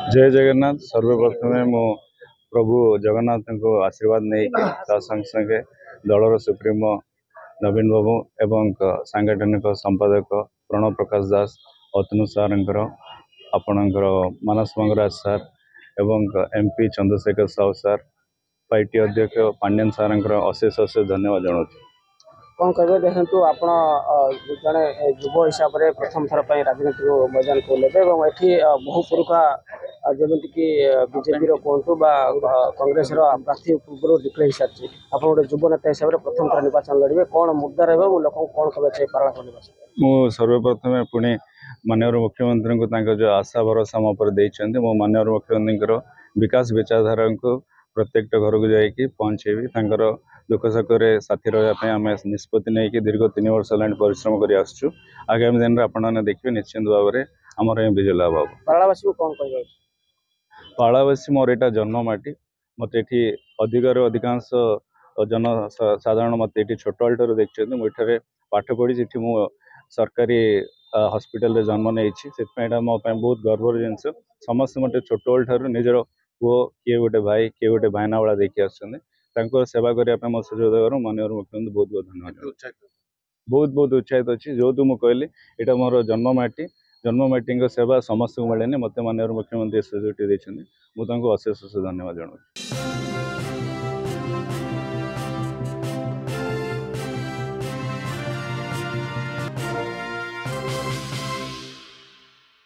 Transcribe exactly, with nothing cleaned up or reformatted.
जय जगन्नाथ। सर्वप्रथमे मो प्रभु जगन्नाथ को आशीर्वाद नहीं संगे संगे दलर सुप्रीमो नवीन बाबू एवं सांगठनिक संपादक प्रणव प्रकाश दास अतनु सार आपणकर मानस मंगराज सार एवं एमपी चंद्रशेखर साहू सार पार्टी अध्यक्ष पांड्यन सार अशेष अशेष धन्यवाद जनाऊँ। कौन कहे देखु आप जड़े युव हिसाब से प्रथम थर पर राजनीति मैदान को लेते ये बहु पुरुखा जमीक बीजेपी कहतु कांग्रेस प्रार्थी पूर्व डिक्लेयर हो सारी आप गोटे युव नेता हिसाब से प्रथम थर निर्वाचन लड़े कौन मुद्दा रहा लोक कौन कहे पारा मु सर्वप्रथम पुणी माननीय मुख्यमंत्री को जो आशा भरोसा मो पर मो माननीय मुख्यमंत्री विकास विचारधारा को प्रत्येक घर को जाकि पहुँचेबी दुख सुख साथी रहा आम निष्पत्ति नहीं कि दीर्घ तीन वर्ष है परिश्रम कर आगामी दिन में आपने देखिए निश्चिंत भाव में आमर विजय लाभ हम। पालावासी को कौन कह पालावासी मोर यहाँ जन्ममाटी मत ये अधिक अधिकांश जन साधारण मत ये छोट आल्टर देखते मुझे पाठ पढ़ी ये मु सरकारी हॉस्पिटल रे जन्म नहीं मो बहुत गर्वर जिनस समस्त मत छोट बेल ठार निजर पुओ किए गोटे भाई किए गोटे भाईना वाला देखी आसुँच सेवा करने मो सुझाव देवर माननीय मुख्यमंत्री बहुत बहुत धन्यवाद। बहुत बहुत उत्साहित अच्छी जो तु कहली यहाँ मोर जन्ममाटी जन्ममाटी सेवा समस्त को मिले मत माननीय मुख्यमंत्री सुझाव मुझे अशेष अशेष धन्यवाद जनाऊँ।